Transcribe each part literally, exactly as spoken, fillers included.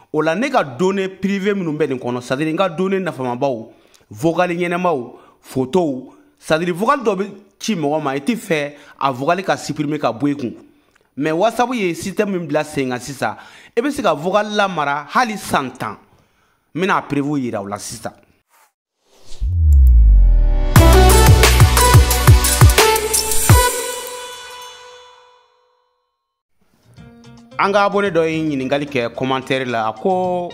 o la ne ka données privées minnu bɛ nin kɔnɔ, c'est-à-dire n ka données nafamabaw, vocal ɲɛnamaw, photos, c'est-à-dire vocal dɔ bɛ ci mɔgɔ ma i tɛ fɛ a vocal ka supprimer ka bɔ i kun. Mais WhatsApp ye système min bila sen kan sisan, e bɛ se ka vocal lamara hali san tan. N bɛna prévu yira o la sisan. An ka abonné dɔ ye ɲininkali kɛ commentaire la, a ko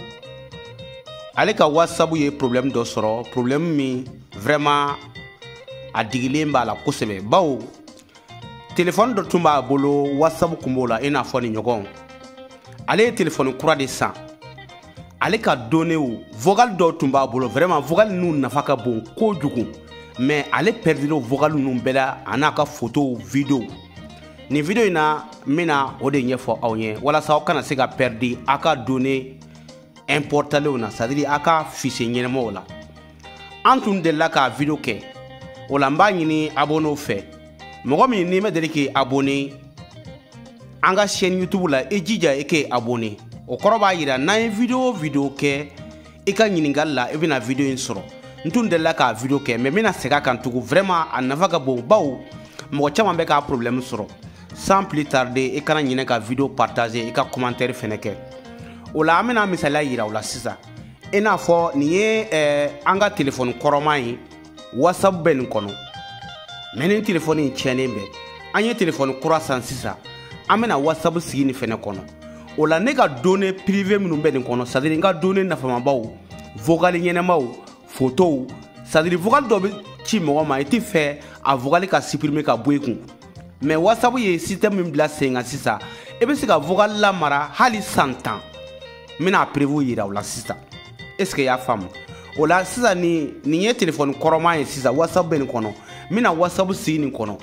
ale ka WhatsApp ye problème dɔ sɔrɔ, problème min vraiment a digilen b'a la kosɛbɛ. Bawo téléphone dɔ tun b'a bolo WhatsApp kun b'o la i n'a fɔ ni ɲɔgɔn. Ale ye téléphone kura de san. Ale ka données vocal dɔ tun b'a bolo, vraiment vocal ninnu nafa ka bon kojugu. Mais ale perdre vocal ninnu bɛɛ la a n'a ka photo vidéo. Ni vidéo in na n bɛna o de ɲɛfɔ aw ɲɛ walasa aw kana se ka perdre a ka données importantes na, c'est-à-dire a ka fichier ɲɛnamaw la. An tun delila ka vidéo kɛ, o la n b'a ɲini abonnéw fɛ. Mɔgɔ min n'i ma deli k'i abonné an ka chaîne YouTube la, i jija i k'e abonné. O kɔrɔ b'a jira n'an ye vidéo vidéo kɛ i ka ɲininkali la i bɛna vidéo in sɔrɔ. N tun delila k'a vidéo kɛ mais n bɛna segin a kan tugun, vraiment a nafa ka bon bawo mɔgɔ caman bɛ k'a problème sɔrɔ. Sans plus tarder, i kana ɲinɛ ka vidéo partager, i ka commentaire fɛnɛ kɛ. O la an bɛna misaliya yira o la sisan. I n'a fɔ nin ye eh, an ka téléphone kɔrɔman ye, WhatsApp bɛ nin kɔnɔ. Mais nin téléphone in tiɲɛnen bɛ. An ye téléphone kura san sisan, an bɛna WhatsApp sigi nin fɛnɛ kɔnɔ. O la ne ka données privées minnu bɛ nin kɔnɔ, c'est-à-dire n ka données nafamabaw, vocal ɲɛnamaw, photos, c'est-à-dire vocal dɔ bɛ ci mɔgɔ ma i tɛ fɛ a vocal ka supprimer ka bɔ i kun. Mais WhatsApp ye système min bila sen kan sisan, e bɛ se ka vocal lamara hali san tan. N bɛna prévu yira o la sisan. Est-ce que i y'a faamu? O la sisan ni nin ye téléphone kɔrɔman ye sisan, WhatsApp bɛ nin kɔnɔ. N bɛna WhatsApp sigi nin kɔnɔ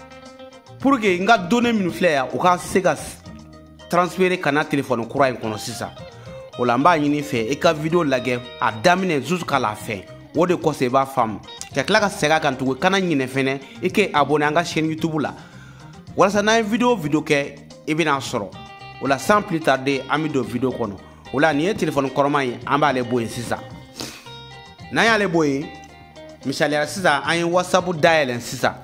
pour que n ka données minnu filɛ yan o ka se ka transférer ka na téléphone kura in kɔnɔ sisan. O la n b'a ɲini fɛ i ka vidéo lajɛ a daminɛ jusqu'à la fin. O de kosɔn i b'a faamu. Ka tila ka segin a kan tugun kana ɲinɛ fɛnɛ i k'e abonné an ka chaîne YouTube la. Walasa n'an ye vidéo vidéo kɛ i bɛna sɔrɔ. O la sans plus tarder an bɛ don vidéo kɔnɔ. O la nin ye téléphone kɔrɔman ye an b'ale bɔ yen sisan. N'an y'ale bɔ yen, misaliya sisan an ye WhatsApp dayɛlɛ sisan.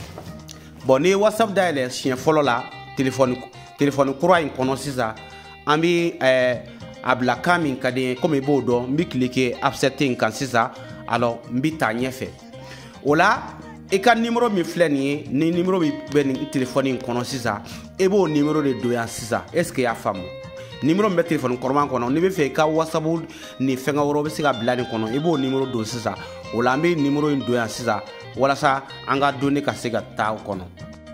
Bon ni ye WhatsApp dayɛlɛ siɲɛ fɔlɔ la téléphone téléphone kura in kɔnɔ sisan, an bɛ ɛɛ a bila kan min ka di n ye komi i b'o dɔn, n bɛ cliquer accepter in kan sisan. Alors n bɛ taa ɲɛfɛ. O la i ka numéro min filɛ nin ye, ni numéro min bɛ nin téléphone in kɔnɔ sisan, i b'o numéro de don yan sisan. Est-ce que i y'a faamu? Numéro min bɛ téléphone kɔrɔman kɔnɔ, n'i bɛ fɛ i ka WhatsApp ni fɛngɛ wɛrɛw bɛ se ka bila nin kɔnɔ, i b'o numéro don sisan. O la an bɛ numéro in don yan sisan walasa an ka données ka se ka taa o kɔnɔ.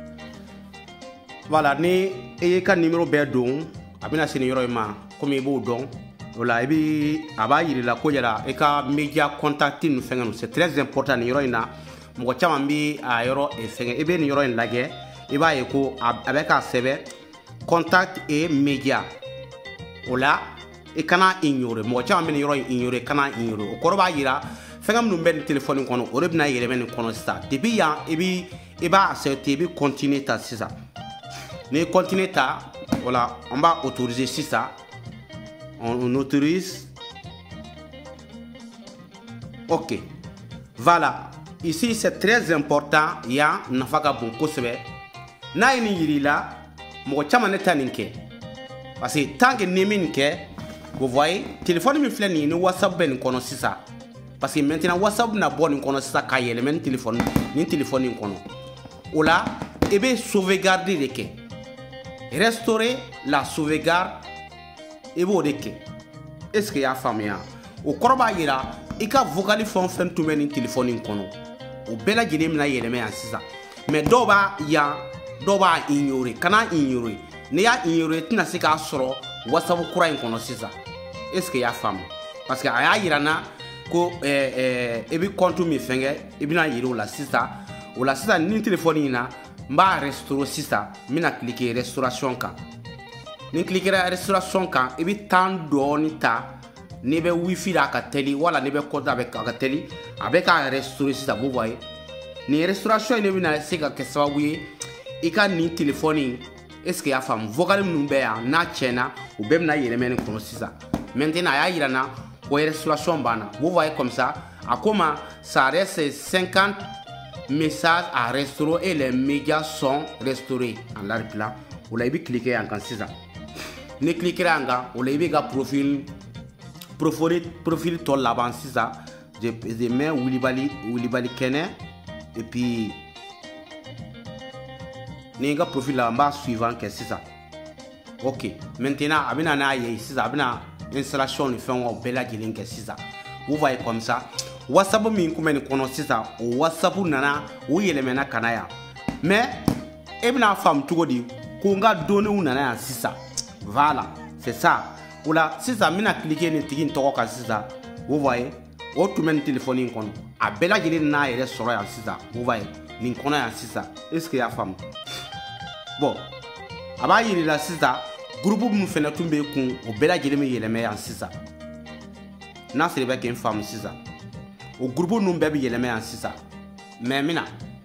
Voilà, ni i y'i ka numéro bɛɛ don, a bɛna se nin yɔrɔ in ma komi i b'o dɔn. O la i bɛ a b'a yir'i la ko yala i ka média contact ninnu fɛngɛ ninnu, c'est très important nin yɔrɔ in na. Mɔgɔ caman bɛ a yɔrɔ fɛngɛ, i bɛ nin yɔrɔ in lajɛ, i b'a ye ko a bɛ k'a sɛbɛn contact et média. O la i kana ignorer, mɔgɔ caman bɛ nin yɔrɔ in ignorer, kana ignorer. O kɔrɔ b'a jira fɛngɛ minnu bɛ nin téléphone in kɔnɔ o de bɛna yɛlɛmɛ nin kɔnɔ sisan. Depuis yan i bɛ i b'a accepter, i bɛ continuer ta sisan. N'i continuer ta, o la on b'a autoriser sisan. On autorise. Ok. Voilà. Ici, c'est très important. Il y a nafa ka bon kosɛbɛ. N'a ye nin yir'i la, mɔgɔ caman ne ta nin kɛ. Parce que tant que n'i min kɛ, vous voyez, téléphone min filɛ nin ye ni WhatsApp bɛ nin kɔnɔ sisan. Parce que maintenant WhatsApp bɛna bɔ nin kɔnɔ sisan ka yɛlɛmɛ nin téléphone nin téléphone in kɔnɔ. O la, i bɛ sauvegarder de kɛ. Restaurer la sauvegarde, i b'o de kɛ. Est-ce que i y'a faamuya? O kɔrɔ b'a jira i ka vocal fɛn o fɛn tun bɛ nin téléphone in kɔnɔ. O bɛɛ lajɛlen bɛna yɛlɛmɛ yan sisan. Mais dɔw b'a yan, dɔw b'a ignorer. Kana ignorer. N'i y'a ignorer i tɛna se k'a sɔrɔ WhatsApp kura in kɔnɔ sisan. Est-ce que i y'a faamu? Parce que a y'a jira n na ko ɛɛ ɛɛ i bɛ compte min fɛngɛ i bɛna yira o la sisan. O la sisan nin téléphone in na n b'a restaurer sisan. N bɛna cliquer restauration kan. Ni cliquera restauration kan i bɛ temps dɔɔni ta. N'i bɛ wifi la a ka teli wala n'i bɛ compte a bɛ a ka teli a bɛ k'a restaurer sisan vous voyez. Nin restauration in de bɛna se ka kɛ sababu ye i ka nin téléphone in est-ce que i y'a faamu? Vocal minnu bɛ yan n'a tiɲɛna u bɛɛ bɛna yɛlɛmɛ nin kɔnɔ sisan. Maintenant, il y a une restauration bana. Vous voyez comme ça. À comment ça reste cinquante messages à restaurer et les médias sont restaurés en l'arrière-plan. Vous l'avez cliqué en c'est ça. Ne cliquez en gars, vous l'avez gars profil profil profil tout là-bas c'est ça. Je je mets Wilibali Wilibali Kene et puis n'enga profil là-bas suivant que c'est ça. Ok. Maintenant, abina na yé c'est ça. Abina installation le fait en bella gelin que c'est ça. Vous voyez comme ça. WhatsApp mi kuma ni kono c'est ça. WhatsApp nana ou yelemena kanaya. Mais ebina femme tout dit qu'on ga donner ou nana c'est ça. Voilà, c'est ça. Ou là, c'est ça, mina cliquer ni tigi ntoko ka c'est ça. Vous voyez? O tu mène téléphone kono. A bella gelin na yele soro ya c'est ça. Vous voyez? Ni kono ya c'est ça. Est-ce que ya femme? Bon. Aba yiri la c'est ça. Groupe mu fena tumbe kun o bella gelin mi yeleme ya c'est ça. Na c'est ba ken femme c'est ça. O groupe nous bébé yeleme ya c'est ça. Mais mina.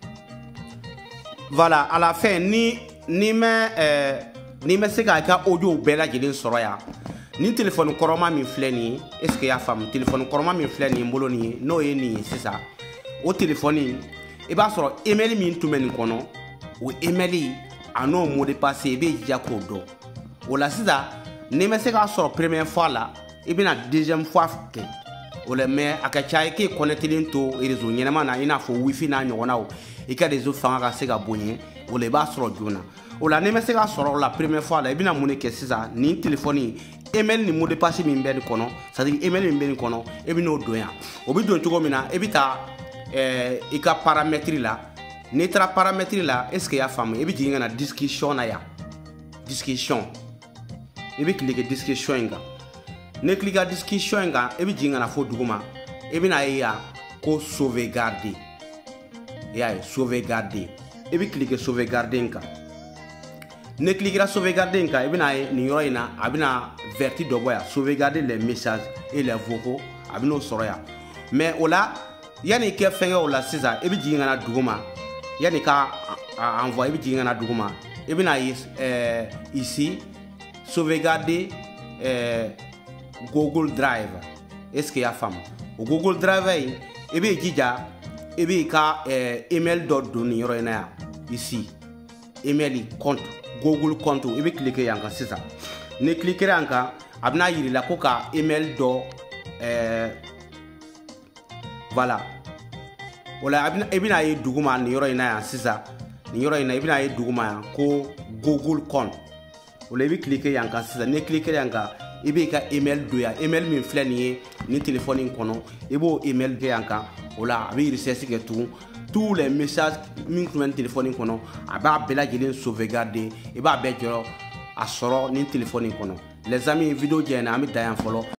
Voilà, à la fin ni ni me euh ni me se ka ka audio bella gelin soro ya. Ni téléphone koroma mi fleni, est-ce que ya femme téléphone koroma mi fleni mbolo ni no ye ni c'est ça. O téléphone e ba soro email mi ntumen kono o email ano mot de passe e be jako do. O la c'est ça, ni me se ka soro première fois là, e bina deuxième fois que o le mais akacha ke connecter into réseau nyama na ina fo wifi na nyona o e ka réseau fanga se ga bonye o le ba soro jona. O la ni me se ka soro la première fois là e bina mone que c'est ça, ni téléphone email ni mot de passe mi mbeni kono, ça dit email mi mbeni kono e bi no doya. O bi don tugo mina e bi ta eh e ka paramètre là, ni tra paramètre là, est-ce que ya femme e bi jinga na discussion na ya. Discussion. E bi cliquer discussion nga. Ne cliquer discussion nga e bi jinga na fo duguma. E bi na ya ko sauvegarder. Ya sauvegarder. E bi cliquer sauvegarder nga. Ne cliquera sauvegarder nka ebina ni yoro ina abina verti doboya sauvegarder les messages et les vocaux abino soroya mais ola yani ke fenga ola siza ebi jinga na duguma yani ka envoyer ebi jinga na duguma ebina euh ici sauvegarder euh Google Drive est-ce que ya femme au Google Drive ebi jija ebi ka euh, email dot doni yoro ina ici email compte Google compte et cliquer yanka c'est ça. Ne cliquer yanka abna yiri la koka email do euh voilà. Wala abna ebina yi duguma ni yoro ina c'est ça. Ni yoro ina ebina yi duguma ko Google compte. Wala bi cliquer yanka c'est ça. Ne cliquer yanka ebe ka email do ya email min flani ni téléphone kono ebo email de yanka wala abi recherche que tout tous les messages min kun téléphone kono aba bela gelin sauvegarder e ba be joro a soro ni téléphone kono les amis vidéo jena ami dayan follow